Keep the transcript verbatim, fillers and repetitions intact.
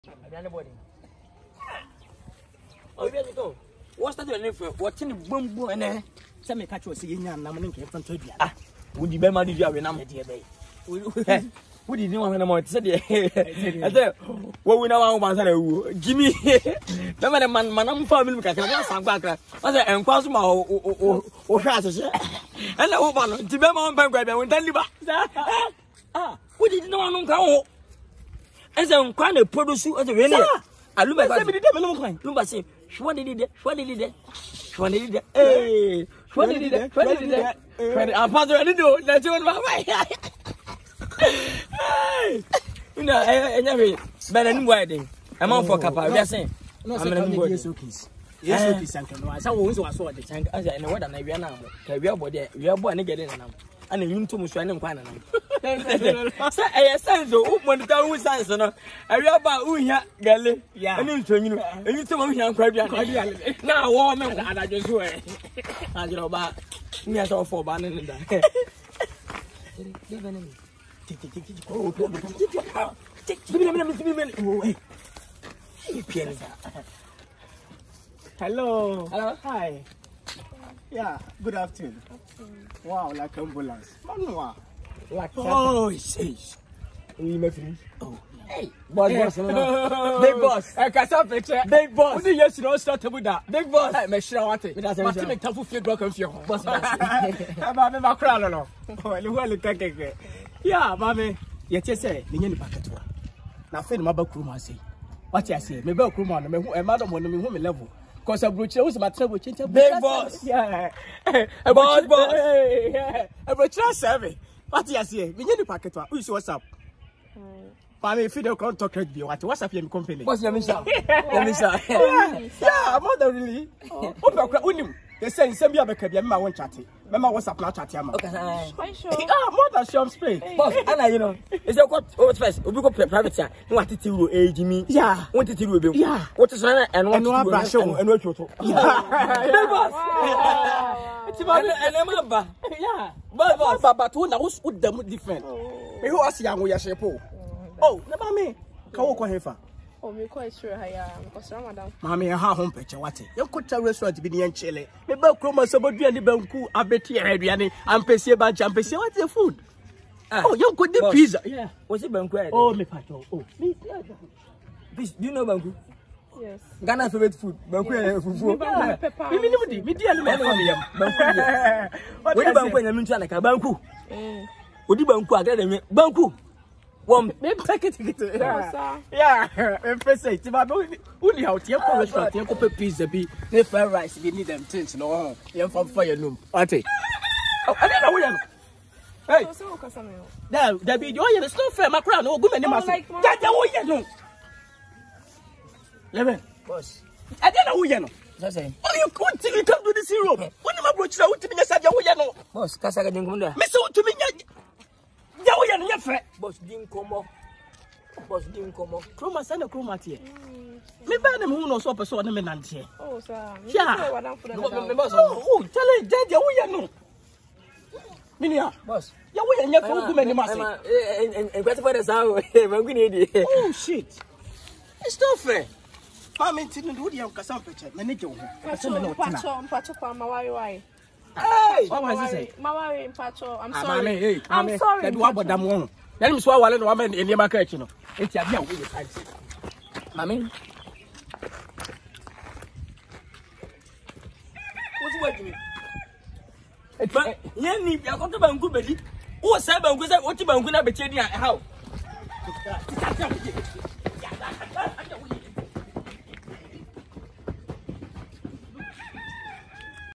Oh, you go. What's that your name for? What's in the boom boom and eh? Some may catch you seeing your number and from Toby. Ah, would you be my dear? What did you know when I'm out? Said, I said, what we know about Jimmy. The man, man, man, family, I can some back. I said, and Cosmo or Shasha. And the woman, to be my bank, I went and live. Ah, what did you know? I'm going. As I'm kind of produce as a really. I look at the look at him. What did it? What did it? What did it? Hey, what did it? What did it? I'm father, I didn't do that's one my way. You know, I never better than wedding. I'm on for Kappa. We are saying, I'm going to yes, okay. Yes, okay, Sanka. I saw one was what the tank as I know what I'm now. We are body, we are born again. And you to Mush and Quana. Say, I send the open down with Sanson. I read about Uya Galley. Yeah, and you turn you and you told me I'm quite now. Woman, and I just wait. I know about me as all for banning in that. Hello. Hello. Hi. Yeah, good afternoon. afternoon. Wow, like ambulance. Manua. Like oh, it says. We met him. Oh. Hey, boss, boss, big boss. I can't stop picture. Big boss. What do you say? Start with that. Big boss. I'm sure what it. But to make tough feel broken for you. Boss, boss. I'm a macro, no. Oh, you will look at it. Yeah, mommy. Yet you say, me in the packet. Now, feel my back room, I say. What I say, me back room on me, madam, when me home level. Cause a brooch was my trouble. Big boss. Yeah. A boss, boss. Yeah. A brooch seven. What I say, me in the packet. Who's what's up? Mommy, if you don't contact me, what what's up in company? What's your mission? Your mission. Yeah, more than really. Oh, they say send me a back. I want chatting. Remember what's up now chatting? Okay. Ah, more than some spray. Boss, Anna, you know, is it what? What's first? We go private here. You want to do age me? Yeah. Want to do? Yeah. What is running and what to brush and what to? Yeah. Boss. It's about an ember. Yeah. But but but who knows what them different? Who was young we are shape? Oh, never me. Kawo kwa hefa. Oh, me quite sure I am. Because Ramadan. Mammy, ha home picture what? You could tell restaurant to be in Chile. Me ba kroma so bodu ani banku abeti aduane ampese ba champese what the food? Oh, you could do pizza. Yeah. What's it banku? Oh, me pato. Oh, me. Please, do you know banku? Yes. Ghana favorite food. Banku and fufu. Me me no me dia no me banku. What banku na me ntu anaka banku. Eh. Odi banku agade banku. One take it. Yeah, yeah. And first say, only how to your restaurant, you could pizza be the fried rice, you need them things, no, you're from fire room. Auntie. Oh, I don't know where. Hey, there, there be joy and it's no fair, my crown, or good many must like that. No, Eleven, boss. I don't know who you know. That's it. Oh, you couldn't you come to the zero. When am I brought you out to me? I said, you know, boss, Casaga didn't come there. Miss out to me. Yawo ya no ye boss din komo boss din komo kroma sana kroma tie me ba na me hu no so person na me nante oh sir yeah me boss oh tell it dead yawo ya no minia boss yawo ya nya fa ugu mani mase en kwete for the sound mangu ni di oh shit it's not fair mama tin do di am kasa peche me ne je ho kasa me no tina pacho pacho pa mawari wai. Hey, what was he say? Mawari Mpacho, I'm sorry. Mame, hey, I'm mame, sorry. That what them one. Let me swallow the woman in the market, you know. It's a deal with the Mame. What's working? But you need your contact and good, baby. What's up? What you going to be changing? How?